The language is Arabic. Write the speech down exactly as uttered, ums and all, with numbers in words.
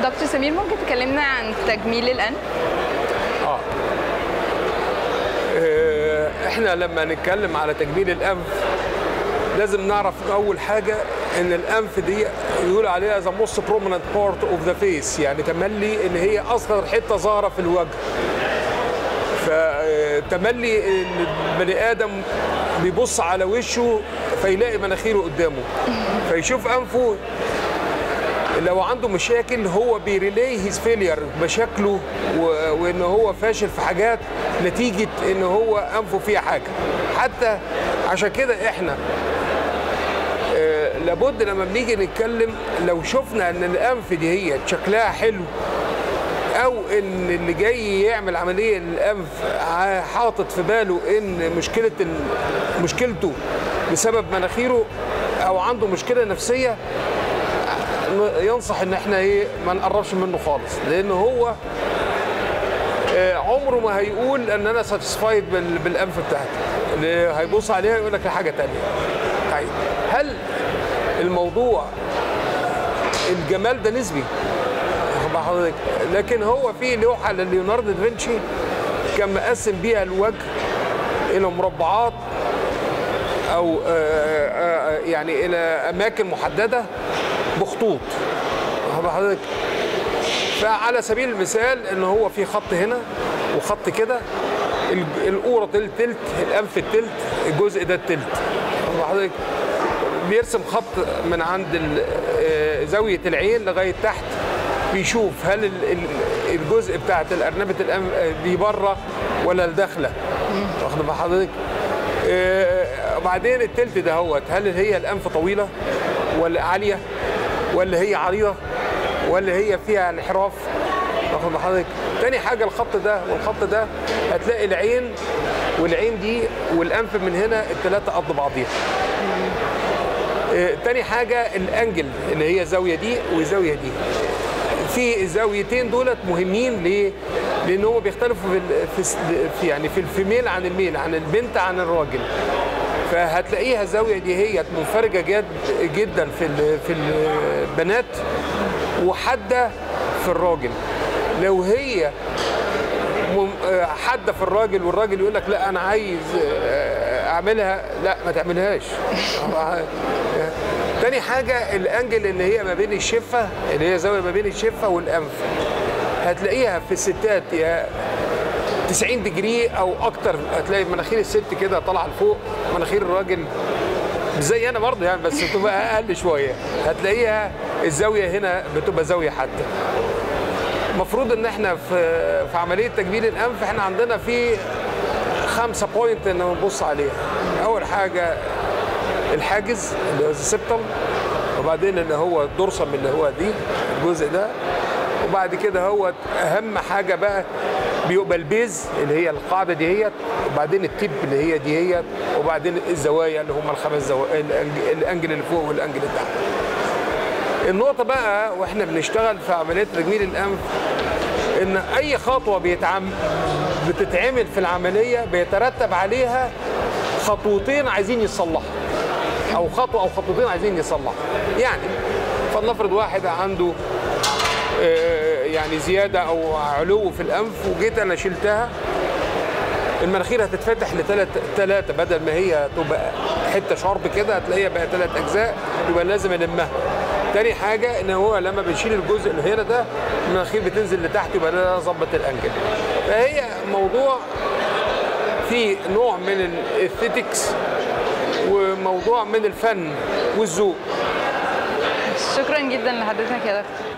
دكتور سمير، ممكن تكلمنا عن تجميل الأنف؟ آه. آه إحنا لما نتكلم على تجميل الأنف لازم نعرف أول حاجة إن الأنف دي يقول عليها the most prominent part of the face، يعني تملي إن هي أصغر حتة ظاهرة في الوجه. فتملي إن البني آدم بيبص على وشه فيلاقي مناخيره قدامه، فيشوف أنفه لو عنده مشاكل هو بيريلي هيز فيلير مشاكله، وان هو فاشل في حاجات نتيجه ان هو انفه فيها حاجه. حتى عشان كده احنا آه لابد لما بنيجي نتكلم لو شفنا ان الانف دي هي شكلها حلو، او ان اللي جاي يعمل عمليه للانف حاطط في باله ان مشكله مشكلته بسبب مناخيره او عنده مشكله نفسيه، ينصح ان احنا ايه ما نقربش منه خالص، لان هو عمره ما هيقول ان انا ساتيسفايد بالانف بتاعتي، اللي هيبص عليها يقول لك حاجه ثانيه. طيب هل الموضوع الجمال ده نسبي؟ حضرتك لكن هو في لوحه لليوناردو دافنشي كان مقسم بيها الوجه الى مربعات او يعني الى اماكن محدده بخطوط حضرتك. فعلى سبيل المثال ان هو في خط هنا وخط كده، القوره التلت، الانف التلت، الجزء ده التلت حضرتك. بيرسم خط من عند زاويه العين لغايه تحت، بيشوف هل الجزء بتاعت الارنبه الانف دي بره ولا الداخله، واخد بال حضرتك. وبعدين التلت ده هو هل هي الانف طويله ولا عاليه ولا هي عريضه ولا هي فيها انحراف، واخد بال حضرتك. تاني حاجه الخط ده والخط ده هتلاقي العين والعين دي والانف من هنا الثلاثه قد بعضيها. تاني حاجه الانجل اللي هي الزاويه دي والزاويه دي، في الزاويتين دولت مهمين ليه؟ لان هم بيختلفوا في, في يعني في الفيميل عن الميل، عن البنت عن الراجل. فهتلاقيها الزاويه دي هي منفرجه جد جدا في في البنات وحاده في الراجل. لو هي حاده في الراجل والراجل يقول لك لا انا عايز اعملها، لا ما تعملهاش. تاني حاجه الانجل اللي هي ما بين الشفه، اللي هي زاويه ما بين الشفه والانف، هتلاقيها في الستات يا تسعين دجري او اكتر. هتلاقي مناخير الست كده طالعه لفوق، مناخير الراجل زي انا برضه يعني بس بتبقى اقل شويه. هتلاقيها الزاويه هنا بتبقى زاويه حاده. المفروض ان احنا في في عمليه تجميل الانف احنا عندنا في خمسه بوينت ان نبص عليها. اول حاجه الحاجز اللي هو السبتم، وبعدين اللي هو الدورسم اللي هو دي الجزء ده، وبعد كده هو اهم حاجه بقى بيبقى البيز اللي هي القاعده دي هي، وبعدين التيب اللي هي دي هي، وبعدين الزوايا اللي هم الخمس زوايا، الانجل اللي فوق والانجل اللي تحت. النقطه بقى واحنا بنشتغل في عمليه تجميل الانف ان اي خطوه بيتعم بتتعمل في العمليه بيترتب عليها خطوتين عايزين يصلحوا، او خطوه او خطوتين عايزين يصلحوا. يعني فلنفرض واحد عنده يعني زياده او علو في الانف وجيت انا شلتها، المناخير هتتفتح لثلاث ثلاثه بدل ما هي تبقى حته شارب كده هتلاقيها بقى ثلاث اجزاء، يبقى لازم المها. تاني حاجه ان هو لما بنشيل الجزء اللي هنا ده المناخير بتنزل لتحت، يبقى ده ظبط الانجل. فهي موضوع في نوع من الاثيتكس وموضوع من الفن والذوق. شكرا جدا لحضرتك يا دكتور.